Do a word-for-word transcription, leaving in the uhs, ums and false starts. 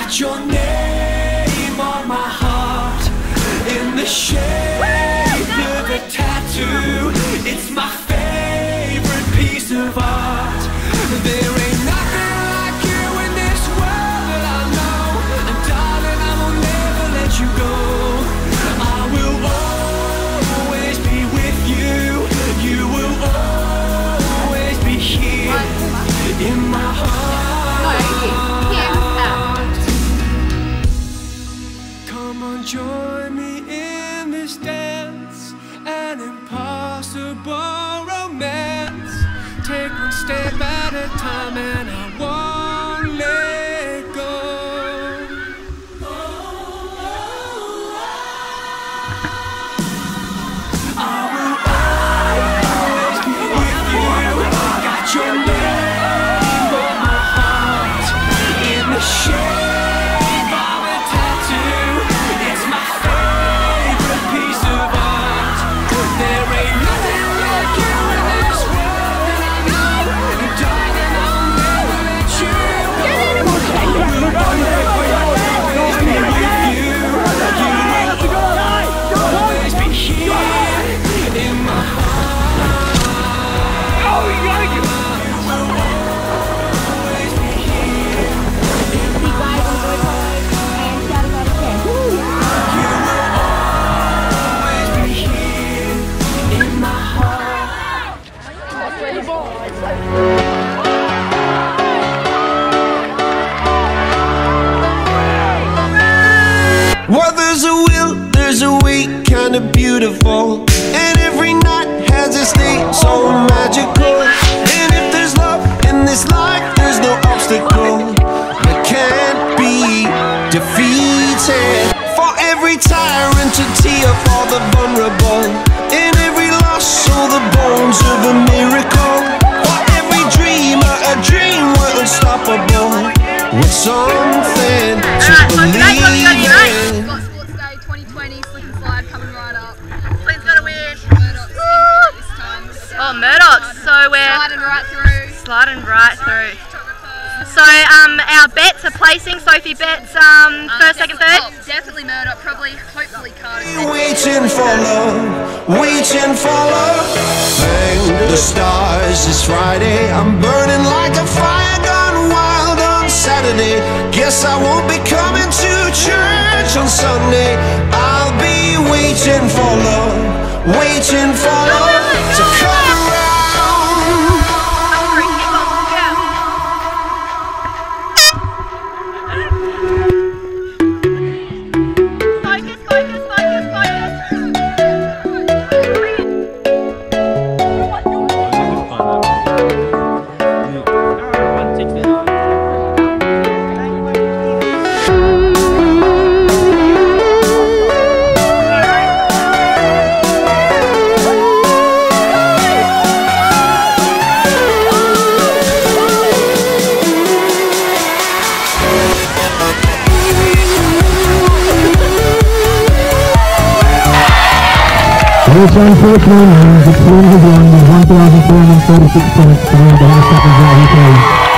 got your name on my heart in the shape of a tattoo. It's my favorite piece of art. There ain't nothing like you in this world that I know, and darling, I will never let you go. I will always be with you. You will always be here in my heart. Come on, join me in this dance, an impossible romance. Take one step at a time and I won't let go. I will always be with you. Got your name on my heart in the shape of a tattoo. It's my favorite piece of art. There ain't nothing like you in this world that I know, and darling, I'll never let you go. I will always be with you. You will always be here in my heart. Oh, you gotta get always be here in my heart. You will always be here in my heart. Well, there's a will, there's a way, kinda beautiful, and every night has its day so magical. And if there's love in this life, there's no obstacle that can't be defeated. For every tyrant to tear for the vulnerable, in every loss, all the bones of a miracle. For every dreamer, a dream were unstoppable, with something to believe in. Got Sports Day twenty twenty, slip and slide coming right up. Flynn's got to win. Murdoch's in this time. Oh, Murdoch's. So we're Sliding right through. sliding right through. Photographer. So um, our bets are placing. Sophie bets um, Um, first, second, third. Oh, definitely Murdoch. Probably, hopefully Carter. Waiting for love, waiting for love. Thank the stars, it's Friday. I'm burning like a fire gone wild on Saturday. Guess I won't be coming to church on Sunday. I'll be waiting for love, waiting for love to come around. Focus, focus, focus, This unfortunately means the team has won with one thousand four hundred thirty-six points to win the half seconds of the